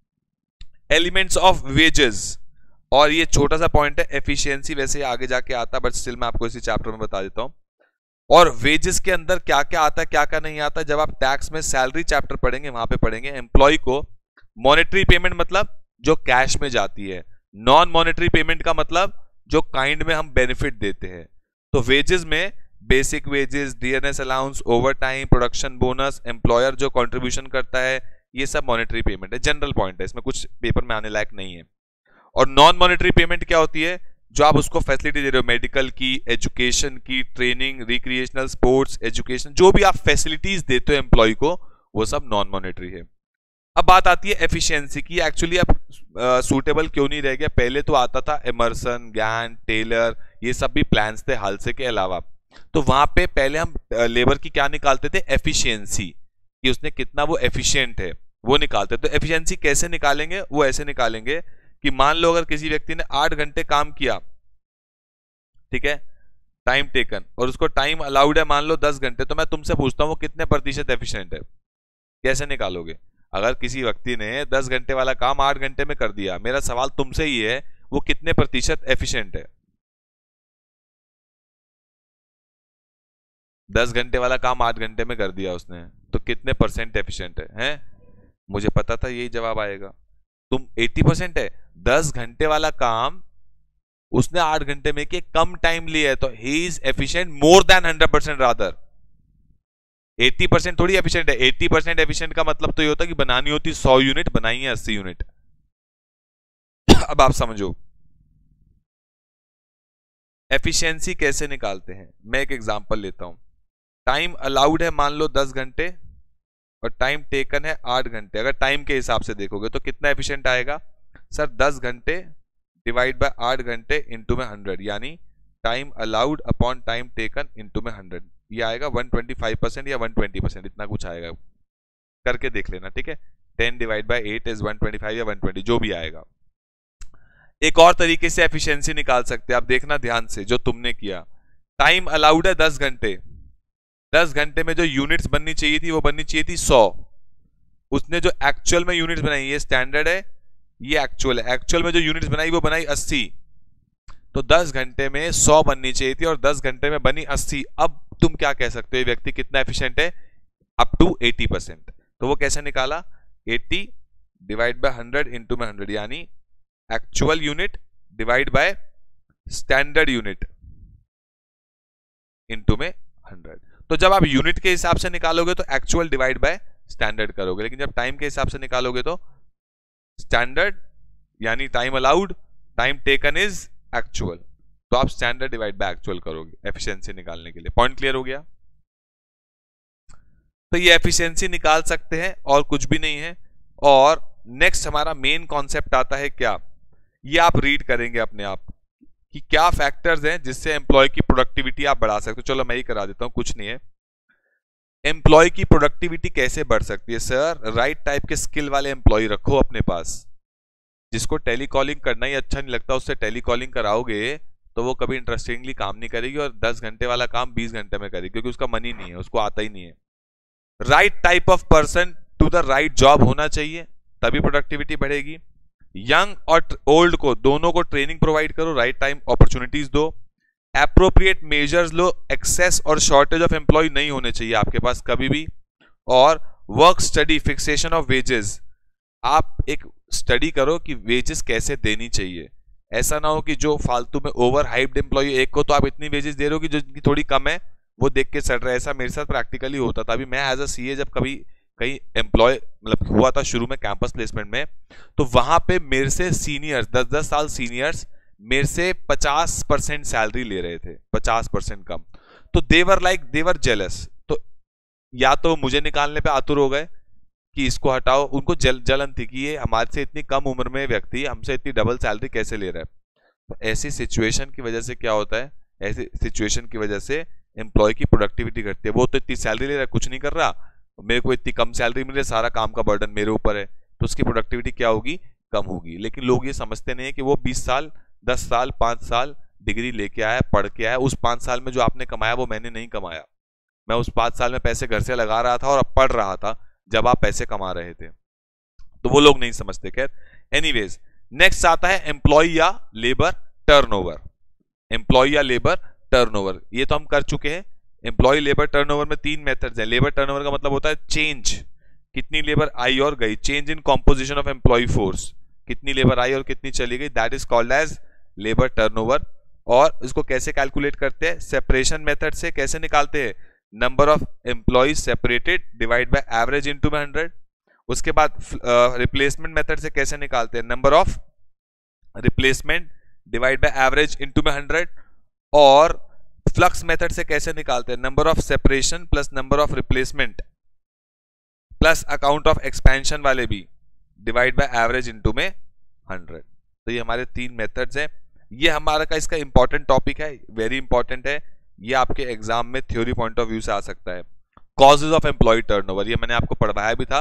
एलिमेंट्स ऑफ वेजेस, और ये छोटा सा पॉइंट है, एफिशिएंसी वैसे आगे जाके आता है बट स्टिल मैं आपको इसी चैप्टर में बता देता हूं। और वेजेस के अंदर क्या क्या आता है क्या क्या नहीं आता है, जब आप टैक्स में सैलरी चैप्टर पढ़ेंगे वहां पे पढ़ेंगे। एम्प्लॉय को मॉनेटरी पेमेंट मतलब जो कैश में जाती है, नॉन मॉनेटरी पेमेंट का मतलब जो काइंड में हम बेनिफिट देते हैं। तो वेजेस में basic wages, dearness allowance, over time, production bonus, employer जो कंट्रीब्यूशन करता है, ये सब मॉनेटरी पेमेंट है। जनरल पॉइंट है, इसमें कुछ पेपर में आने लायक नहीं है। और नॉन मॉनेटरी पेमेंट क्या होती है, जो आप उसको फैसिलिटी दे रहे हो, मेडिकल की, एजुकेशन की, ट्रेनिंग, रिक्रिएशनल, स्पोर्ट्स, एजुकेशन, जो भी आप फैसिलिटीज देते हो एम्प्लॉय को, वो सब नॉन मॉनेटरी है। अब बात आती है एफिशिएंसी की। एक्चुअली अब सूटेबल क्यों नहीं रह गया, पहले तो आता था एमर्सन, गैंट, टेलर, ये सब भी प्लान्स थे हालसे के अलावा। तो वहां पे पहले हम लेबर की क्या निकालते थे, एफिशिएंसी, कि उसने कितना वो एफिशिएंट है। वो निकालते। तो एफिशिएंसी कैसे निकालेंगे, वो ऐसे निकालेंगे कि मान लो अगर किसी व्यक्ति ने 8 घंटे काम किया, ठीक है, टाइम टेकन, और उसको टाइम अलाउड है मान लो 10 घंटे, तो मैं तुमसे पूछता हूँ वो कितने प्रतिशत एफिशिएंट है, कैसे निकालोगे? अगर किसी व्यक्ति ने 10 घंटे वाला काम 8 घंटे में कर दिया, मेरा सवाल तुमसे ही है वो कितने प्रतिशत एफिशिएंट है? 10 घंटे वाला काम 8 घंटे में कर दिया उसने, तो कितने परसेंट एफिशिएंट है? हैं? मुझे पता था यही जवाब आएगा। तुम 80% है। 10 घंटे वाला काम उसने 8 घंटे में किया, कम टाइम लिया है, तो he is efficient more than 100% rather. 80% थोड़ी एफिशिएंट है। 80% एफिशिएंट का मतलब तो ये होता है कि बनानी होती 100 यूनिट, बनाई है 80 यूनिट। अब आप समझो एफिशिएंसी कैसे निकालते हैं। मैं एक एग्जांपल लेता हूं। टाइम अलाउड है मान लो 10 घंटे और टाइम टेकन है 8 घंटे। अगर टाइम के हिसाब से देखोगे तो कितना एफिशिएंट आएगा सर? 10 घंटे डिवाइड बाय 8 घंटे इंटू में 100, यानी time allowed upon time taken into में 100, ये आएगा 125% या 120%, इतना कुछ आएगा, करके देख लेना, ठीक है। 10 डिवाइड बाय 8 इज 125 या 120, जो भी आएगा। एक और तरीके से एफिशिएंसी निकाल सकते हैं, आप देखना ध्यान से जो तुमने किया। टाइम अलाउड है 10 घंटे, 10 घंटे में जो यूनिट्स बननी चाहिए थी वो बननी चाहिए थी 100। उसने जो एक्चुअल में यूनिट्स बनाई, ये स्टैंडर्ड है, ये एक्चुअल है, एक्चुअल में जो यूनिट्स बनाई वो बनाई 80। तो 10 घंटे में 100 बननी चाहिए थी और 10 घंटे में बनी 80। अब तुम क्या कह सकते हो, ये व्यक्ति कितना एफिशिएंट है? Up to 80%। तो वो कैसे निकाला? 80 डिवाइड बाय 100 इंटू में 100, यानी actual unit divide by standard unit into में 100। तो जब आप यूनिट के हिसाब से निकालोगे तो एक्चुअल डिवाइड बाय स्टैंडर्ड करोगे, लेकिन जब टाइम के हिसाब से निकालोगे तो स्टैंडर्ड यानी time allowed, time taken is actual, तो आप स्टैंडर्ड डिवाइड बाय एक्चुअल करोगे एफिशिएंसी निकालने के लिए। पॉइंट क्लियर हो गया? तो ये एफिशिएंसी निकाल सकते हैं और कुछ भी नहीं है। और नेक्स्ट हमारा मेन कॉन्सेप्ट आता है क्या, ये आप रीड करेंगे अपने आप कि क्या फैक्टर्स हैं जिससे एम्प्लॉय की प्रोडक्टिविटी आप बढ़ा सकते हो। चलो मैं ही करा देता हूं, कुछ नहीं है। एम्प्लॉय की प्रोडक्टिविटी कैसे बढ़ सकती है सर? राइट टाइप के स्किल वाले एम्प्लॉय रखो अपने पास। जिसको टेलीकॉलिंग करना ही अच्छा नहीं लगता, उससे टेलीकॉलिंग कराओगे तो वो कभी इंटरेस्टिंगली काम नहीं करेगी और 10 घंटे वाला काम 20 घंटे में करेगी, क्योंकि उसका मन ही नहीं है, उसको आता ही नहीं है। Right type of person to the right job होना चाहिए, तभी प्रोडक्टिविटी बढ़ेगी। यंग और ओल्ड को दोनों को ट्रेनिंग प्रोवाइड करो, राइट टाइम अपॉर्चुनिटीज दो। एप्रोप्रिएट मेजर्स लो, एक्सेस और शॉर्टेज ऑफ एम्प्लॉय नहीं होने चाहिए आपके पास कभी भी। और work study fixation of wages, आप एक स्टडी करो कि वेजेस कैसे देनी चाहिए। ऐसा ना हो कि जो फालतू में ओवर हाइप्ड एम्प्लॉय, एक को तो आप इतनी वेजेस दे रहे हो कि जो जिनकी थोड़ी कम है वो देख के सड़ रहा है। ऐसा मेरे साथ प्रैक्टिकली होता था। अभी मैं एज अ सीए जब कभी कहीं एम्प्लॉय मतलब हुआ था शुरू में कैंपस प्लेसमेंट में, तो वहां पे मेरे से सीनियर्स 10-10 साल सीनियर्स मेरे से 50% सैलरी ले रहे थे, 50% कम। तो देवर जेलस। तो या तो मुझे निकालने पे आतुर हो गए कि इसको हटाओ, उनको जलन थी कि ये हमारे से इतनी कम उम्र में व्यक्ति हमसे इतनी डबल सैलरी कैसे ले रहा है। तो ऐसी सिचुएशन की वजह से क्या होता है, ऐसी सिचुएशन की वजह से एम्प्लॉय की प्रोडक्टिविटी घटती है। वो तो इतनी सैलरी ले रहा है, कुछ नहीं कर रहा, मेरे को इतनी कम सैलरी मिल रही है, सारा काम का बर्डन मेरे ऊपर है, तो उसकी प्रोडक्टिविटी क्या होगी? कम होगी। लेकिन लोग ये समझते नहीं है कि वो 20 साल 10 साल 5 साल डिग्री लेके आया, पढ़ के आया, उस 5 साल में जो आपने कमाया वो मैंने नहीं कमाया। मैं उस 5 साल में पैसे घर से लगा रहा था और अब पढ़ रहा था जब आप पैसे कमा रहे थे। तो वो लोग नहीं समझते। खैर एनीवेज, नेक्स्ट आता है एम्प्लॉय या लेबर टर्नओवर। एम्प्लॉय या लेबर टर्नओवर ये तो हम कर चुके हैं। एम्प्लॉय लेबर टर्नओवर में 3 मेथड्स हैं। लेबर टर्नओवर का मतलब होता है चेंज, कितनी लेबर आई और गई, change in composition of employee force, कितनी लेबर आई और कितनी चली गई, that is called as labour turnover. और इसको कैसे कैलकुलेट करते हैं? सेपरेशन मेथड से। कैसे निकालते हैं? Number of employees separated divide by average into में 100। उसके बाद रिप्लेसमेंट मेथड से कैसे निकालते हैं? Number of replacement divide by average into में 100। और फ्लक्स मेथड से कैसे निकालते हैं? Number of separation plus number of replacement plus account of expansion वाले भी डिवाइड बाय एवरेज इनटू में 100। तो ये हमारे 3 मेथड्स हैं। ये हमारा का इसका इंपॉर्टेंट टॉपिक है, वेरी इंपॉर्टेंट है। ये आपके एग्जाम में थ्योरी पॉइंट ऑफ व्यू से आ सकता है। कॉजेज ऑफ एम्प्लॉय टर्नओवर, ये मैंने आपको पढ़वाया भी था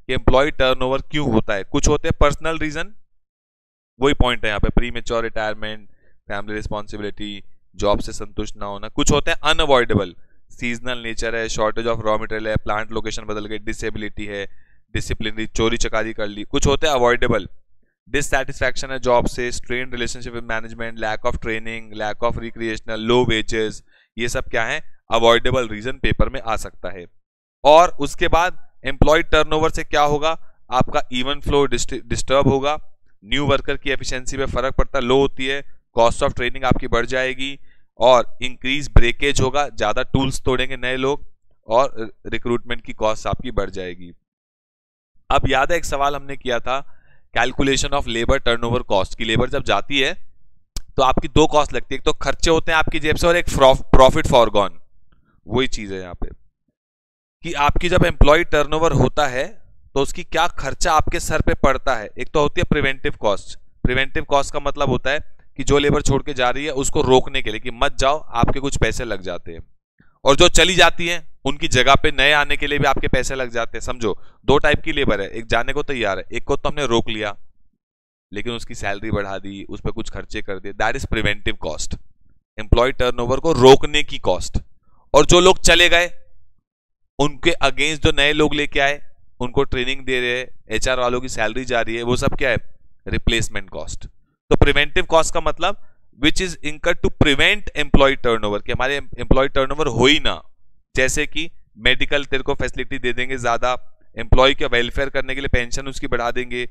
कि एम्प्लॉय टर्नओवर क्यों होता है। कुछ होते हैं पर्सनल रीजन, वही पॉइंट है यहाँ पे, premature retirement, family responsibility, job से संतुष्ट ना होना। कुछ होते हैं अनअवॉइडेबल, सीजनल नेचर है, शॉर्टेज ऑफ रॉ मटेरियल है, प्लांट लोकेशन बदल गई, डिसेबिलिटी है, डिसिप्लिनरी, चोरी चकारी कर ली। कुछ होते हैं अवॉइडेबल, डिससैटिस्फैक्शन है जॉब से, strain relationship with management, lack of training, lack of recreational, low wages, ये सब क्या है, अवॉइडेबल रीजन पेपर में आ सकता है। और उसके बाद एम्प्लॉय टर्नओवर से क्या होगा, आपका इवन फ्लो डिस्टर्ब होगा, न्यू वर्कर की एफिशिएंसी पे फर्क पड़ता है, लो होती है, कॉस्ट ऑफ ट्रेनिंग आपकी बढ़ जाएगी, और इंक्रीज ब्रेकेज होगा, ज्यादा टूल्स तोड़ेंगे नए लोग, और रिक्रूटमेंट की कॉस्ट आपकी बढ़ जाएगी। अब याद है एक सवाल हमने किया था, calculation of labour turnover cost की, लेबर जब जाती है तो आपकी दो कॉस्ट लगती है, एक तो खर्चे होते हैं आपकी जेब से और एक प्रॉफिट फॉरगॉन। वही चीज है यहाँ पे कि आपकी जब एम्प्लॉय टर्नओवर होता है तो उसकी क्या खर्चा आपके सर पे पड़ता है। एक तो होती है प्रिवेंटिव कॉस्ट, प्रिवेंटिव कॉस्ट का मतलब होता है कि जो लेबर छोड़ के जा रही है उसको रोकने के लिए कि मत जाओ, आपके कुछ पैसे लग जाते हैं, और जो चली जाती है उनकी जगह पे नए आने के लिए भी आपके पैसे लग जाते हैं। समझो दो टाइप की लेबर है, एक जाने को तैयार है, एक को तो हमने रोक लिया लेकिन उसकी सैलरी बढ़ा दी, उस पर कुछ खर्चे कर दिए, that is preventive cost, employee turnover को रोकने की कॉस्ट। और जो लोग चले गए उनके अगेंस्ट जो नए लोग लेके आए, उनको ट्रेनिंग दे रहे, एचआर वालों की सैलरी जा रही है, वो सब क्या है, रिप्लेसमेंट कॉस्ट। तो प्रिवेंटिव कॉस्ट का मतलब which is incur to prevent employee turnover, कि हमारे एम्प्लॉय टर्नओवर हो ही ना। जैसे कि मेडिकल तेरे को फैसिलिटी दे देंगे ज्यादा, एम्प्लॉय का वेलफेयर करने के लिए पेंशन उसकी बढ़ा देंगे,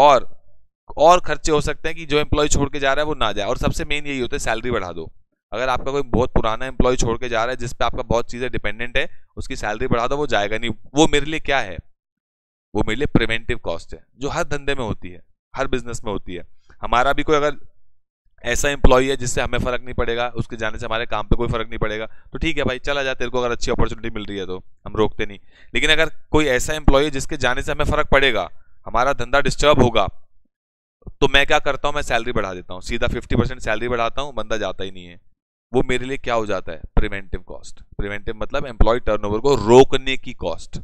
और खर्चे हो सकते हैं कि जो एम्प्लॉय छोड़ के जा रहा है वो ना जाए। और सबसे मेन यही होता है, सैलरी बढ़ा दो। अगर आपका कोई बहुत पुराना एम्प्लॉय छोड़ के जा रहा है जिसपे आपका बहुत चीजें डिपेंडेंट है, उसकी सैलरी बढ़ा दो, वो जाएगा नहीं। वो मेरे लिए क्या है, वो मेरे लिए प्रिवेंटिव कॉस्ट है, जो हर धंधे में होती है, हर बिजनेस में होती है। हमारा भी कोई अगर ऐसा एम्प्लॉय है जिससे हमें फर्क नहीं पड़ेगा, उसके जाने से हमारे काम पे कोई फर्क नहीं पड़ेगा, तो ठीक है भाई चला जा, तेरे को अगर अच्छी अपॉर्चुनिटी मिल रही है तो हम रोकते नहीं। लेकिन अगर कोई ऐसा एम्प्लॉय है जिसके जाने से हमें फर्क पड़ेगा, हमारा धंधा डिस्टर्ब होगा, तो मैं क्या करता हूं, मैं सैलरी बढ़ा देता हूं, सीधा 50% सैलरी बढ़ाता हूं, बंदा जाता ही नहीं है। वो मेरे लिए क्या हो जाता है, प्रिवेंटिव कॉस्ट। प्रिवेंटिव मतलब एम्प्लॉय टर्नओवर को रोकने की कॉस्ट।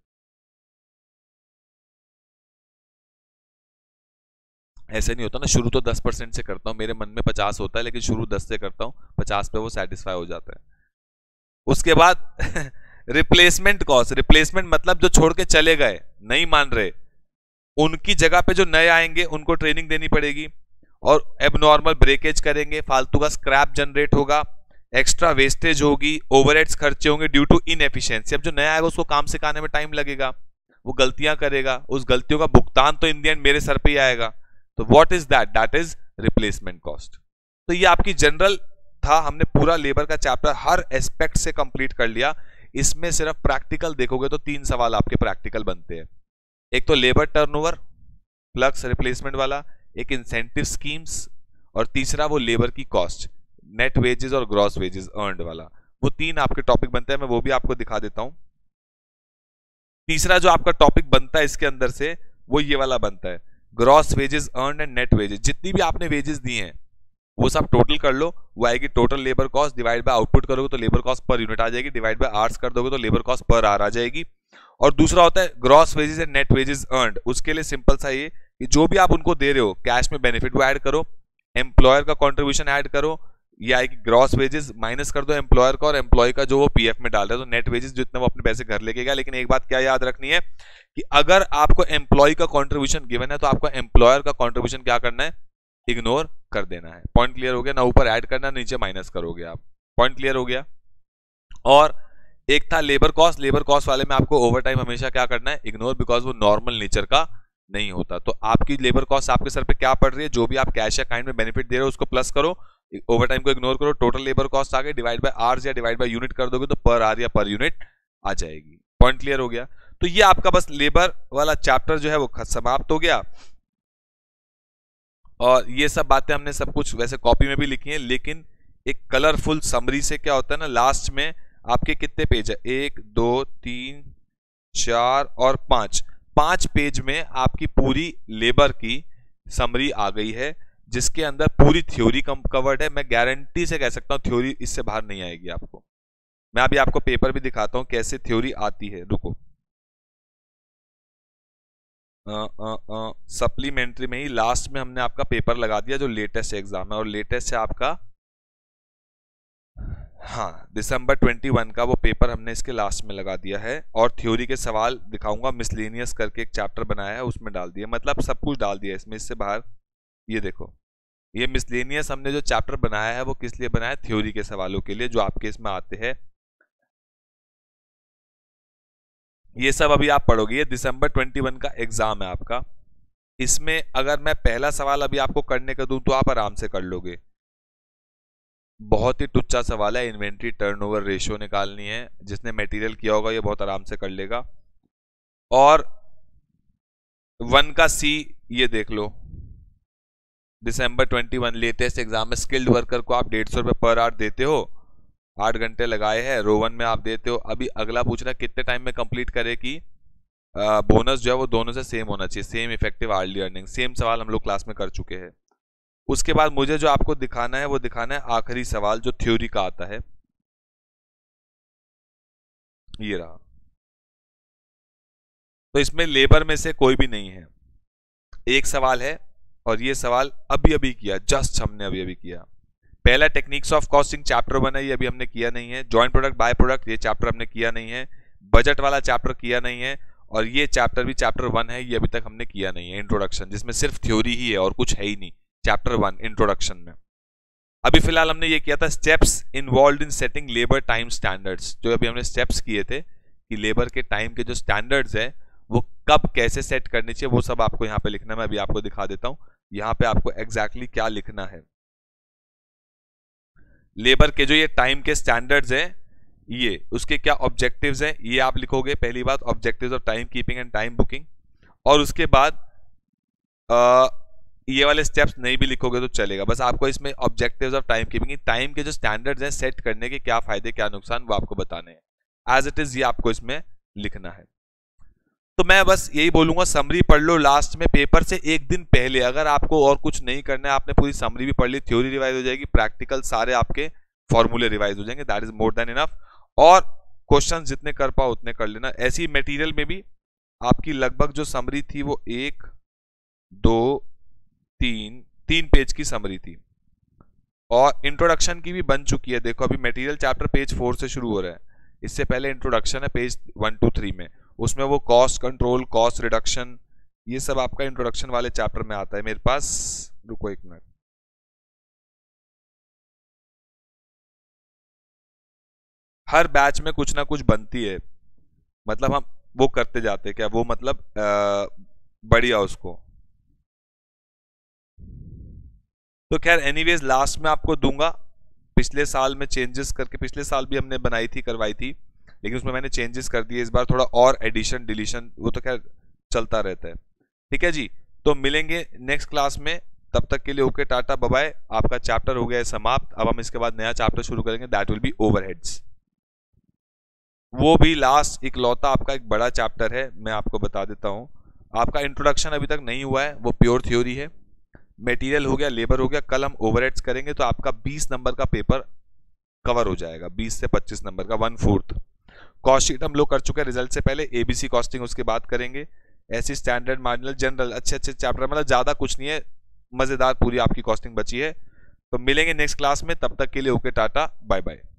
ऐसे नहीं होता ना, शुरू तो 10% से करता हूं, मेरे मन में 50 होता है, लेकिन शुरू 10 से करता हूं, 50 पे वो सेटिस्फाई हो जाता है। उसके बाद रिप्लेसमेंट कॉस्ट, रिप्लेसमेंट मतलब जो छोड़ के चले गए, नहीं मान रहे, उनकी जगह पे जो नए आएंगे उनको ट्रेनिंग देनी पड़ेगी, और एबनॉर्मल ब्रेकेज करेंगे, फालतू का स्क्रैप जनरेट होगा, एक्स्ट्रा वेस्टेज होगी, ओवरहेड्स खर्चे होंगे ड्यू टू इनएफिशिएंसी। अब जो नया आएगा उसको काम सिखाने में टाइम लगेगा, वो गलतियां करेगा, उस गलतियों का भुगतान तो इन द एंड मेरे सर पे ही आएगा। तो what is that, that is replacement cost. तो ये आपकी जनरल था, हमने पूरा लेबर का चैप्टर हर एस्पेक्ट से कंप्लीट कर लिया। इसमें सिर्फ प्रैक्टिकल देखोगे तो 3 सवाल आपके प्रैक्टिकल बनते हैं, एक तो लेबर टर्नओवर प्लस रिप्लेसमेंट वाला, एक इंसेंटिव स्कीम्स, और तीसरा वो लेबर की कॉस्ट, नेट वेजेस और ग्रॉस वेजेस अर्नड वाला। वो 3 आपके टॉपिक बनते हैं, मैं वो भी आपको दिखा देता हूं। तीसरा जो आपका टॉपिक बनता है इसके अंदर से, वो ये वाला बनता है, gross wages earned and net wages. जितनी भी आपने वेजेस दी हैं वो सब टोटल कर लो, वो आएगी total labour cost, divide by output करोगे तो लेबर कॉस्ट पर यूनिट आ जाएगी, डिवाइड बाय आवर्स कर दोगे तो लेबर कॉस्ट पर आवर आ जाएगी। और दूसरा होता है gross wages and net wages earned. उसके लिए सिंपल सा ये कि जो भी आप उनको दे रहे हो कैश में बेनिफिट वो ऐड करो, एम्प्लॉयर का कंट्रीब्यूशन ऐड करो, ये आएगी ग्रॉस वेजेस, माइनस कर दो एम्प्लॉयर का और एम्प्लॉय का जो वो पीएफ में डाल रहा है, तो नेट वेजेस जितने वो अपने पैसे घर लेके गया। लेकिन एक बात क्या याद रखनी है कि अगर आपको एम्प्लॉय का कंट्रीब्यूशन गिवन है तो आपको एम्प्लॉयर का कंट्रीब्यूशन क्या करना है, इग्नोर कर देना है। पॉइंट क्लियर हो गया ना, ऊपर ऐड करना, नीचे माइनस करोगे आप। पॉइंट क्लियर हो गया। और एक था लेबर कॉस्ट, लेबर कॉस्ट वाले में आपको ओवर टाइम हमेशा क्या करना है, इग्नोर, बिकॉज वो नॉर्मल नेचर का नहीं होता। तो आपकी लेबर कॉस्ट आपके सर पे क्या पड़ रही है, जो भी आप कैश या काइंड में बेनिफिट दे रहे हो उसको प्लस करो, ओवर टाइम को इग्नोर करो, टोटल लेबर कॉस्ट आ गई, डिवाइड बाय आवर्स या डिवाइड बाय यूनिट कर दोगे तो पर आवर या पर यूनिट आ जाएगी। पॉइंट क्लियर हो गया। तो ये आपका बस लेबर वाला चैप्टर जो है वो समाप्त हो गया। और ये सब बातें हमने सब कुछ वैसे कॉपी में भी लिखी हैं, लेकिन एक कलरफुल समरी से क्या होता है ना, लास्ट में आपके कितने पेज है, 1 2 3 4 और 5 पेज में आपकी पूरी लेबर की समरी आ गई है, जिसके अंदर पूरी थ्योरी कवर्ड है। मैं गारंटी से कह सकता हूं थ्योरी इससे बाहर नहीं आएगी आपको। मैं अभी आपको पेपर भी दिखाता हूं कैसे थ्योरी आती है, रुको। सप्लीमेंट्री में ही लास्ट में हमने आपका पेपर लगा दिया जो लेटेस्ट एग्जाम है, और लेटेस्ट है आपका, हाँ, दिसंबर 21 का वो पेपर हमने इसके लास्ट में लगा दिया है। और थ्योरी के सवाल दिखाऊंगा, मिसलेनियस करके एक चैप्टर बनाया है उसमें डाल दिया, मतलब सब कुछ डाल दिया इसमें, इससे बाहर ये देखो, ये मिसलेनियस हमने जो चैप्टर बनाया है वो किस लिए बनाया है, थ्योरी के सवालों के लिए जो आपके इसमें आते हैं। ये सब अभी आप पढ़ोगे, ये दिसंबर 21 का एग्जाम है आपका। इसमें अगर मैं पहला सवाल अभी आपको करने का दूं तो आप आराम से कर लोगे, बहुत ही टुच्चा सवाल है, इन्वेंट्री टर्नओवर रेशियो निकालनी है, जिसने मटेरियल किया होगा ये बहुत आराम से कर लेगा। और 1 का सी ये देख लो, दिसंबर 21 लेटेस्ट एग्जाम में स्किल्ड वर्कर को आप 150 रुपये पर आवर देते हो, 8 घंटे लगाए हैं, रोवन में आप देते हो। अभी अगला पूछ रहा है कितने टाइम में कंप्लीट करे कि बोनस जो है वो दोनों से सेम होना चाहिए, same effective hourly earning, same सवाल हम लोग क्लास में कर चुके हैं। उसके बाद मुझे जो आपको दिखाना है वो दिखाना है आखिरी सवाल जो थ्योरी का आता है, ये रहा। तो इसमें लेबर में से कोई भी नहीं है, एक सवाल है, और ये सवाल अभी अभी किया, जस्ट हमने अभी अभी किया। पहला टेक्निक्स ऑफ कॉस्टिंग चैप्टर 1 है, ये अभी हमने किया नहीं है। जॉइंट प्रोडक्ट बाय प्रोडक्ट ये चैप्टर हमने किया नहीं है। बजट वाला चैप्टर किया नहीं है, और ये चैप्टर भी चैप्टर 1 है, ये अभी तक हमने किया नहीं है। इंट्रोडक्शन जिसमें सिर्फ थ्योरी ही है और कुछ है ही नहीं, चैप्टर 1 इंट्रोडक्शन में। अभी फिलहाल हमने ये किया था steps involve in setting labour time standards, जो अभी हमने स्टेप्स किए थे कि लेबर के टाइम के जो स्टैंडर्ड्स है वो कब कैसे सेट करनी चाहिए, वो सब आपको यहाँ पे लिखना, मैं अभी आपको दिखा देता हूँ यहाँ पे आपको एग्जैक्टली क्या लिखना है। लेबर के जो ये टाइम के स्टैंडर्ड्स हैं, ये उसके क्या ऑब्जेक्टिव्स हैं, ये आप लिखोगे। पहली बात objectives of time keeping and time booking, और उसके बाद ये वाले स्टेप्स नहीं भी लिखोगे तो चलेगा, बस आपको इसमें objectives of time keeping, time के जो स्टैंडर्ड्स हैं सेट करने के क्या फायदे क्या नुकसान वो आपको बताने हैं। एज इट इज ये आपको इसमें लिखना है। तो मैं बस यही बोलूंगा, समरी पढ़ लो लास्ट में पेपर से एक दिन पहले, अगर आपको और कुछ नहीं करना है, आपने पूरी समरी भी पढ़ ली, थ्योरी रिवाइज हो जाएगी, प्रैक्टिकल सारे आपके फॉर्मूले रिवाइज हो जाएंगे, that is more than enough. और क्वेश्चन जितने कर पाओ उतने कर लेना। ऐसी मटेरियल में भी आपकी लगभग जो समरी थी वो 1 2 3 पेज की समरी थी, और इंट्रोडक्शन की भी बन चुकी है। देखो अभी मटेरियल चैप्टर पेज 4 से शुरू हो रहा है, इससे पहले इंट्रोडक्शन है पेज 1 2 3 में, उसमें वो कॉस्ट कंट्रोल, कॉस्ट रिडक्शन, ये सब आपका इंट्रोडक्शन वाले चैप्टर में आता है मेरे पास। रुको एक मिनट, हर बैच में कुछ ना कुछ बनती है, मतलब हम वो करते जाते हैं क्या, वो मतलब बढ़िया उसको। तो खैर एनीवेज लास्ट में आपको दूंगा, पिछले साल में चेंजेस करके, पिछले साल भी हमने बनाई थी करवाई थी, लेकिन उसमें मैंने चेंजेस कर दिए, इस बार थोड़ा और एडिशन डिलीशन वो तो खैर चलता रहता है। ठीक है जी, तो मिलेंगे नेक्स्ट क्लास में, तब तक के लिए ओके टाटा बाय बाय। आपका चैप्टर हो गया है समाप्त, अब हम इसके बाद नया चैप्टर शुरू करेंगे, दैट विल बी ओवरहेड्स। वो भी लास्ट इकलौता आपका एक बड़ा चैप्टर है, मैं आपको बता देता हूँ। आपका इंट्रोडक्शन अभी तक नहीं हुआ है, वो प्योर थ्योरी है। मटेरियल हो गया, लेबर हो गया, कल हम ओवरहेड्स करेंगे, तो आपका 20 नंबर का पेपर कवर हो जाएगा, 20 से 25 नंबर का, 1/4। कॉस्ट शीट हम लोग कर चुके हैं रिजल्ट से पहले, एबीसी कॉस्टिंग उसके बाद करेंगे, ऐसी स्टैंडर्ड मार्जिनल जनरल अच्छे अच्छे चैप्टर, मतलब ज्यादा कुछ नहीं है, मजेदार पूरी आपकी कॉस्टिंग बची है। तो मिलेंगे नेक्स्ट क्लास में, तब तक के लिए ओके टाटा बाय बाय।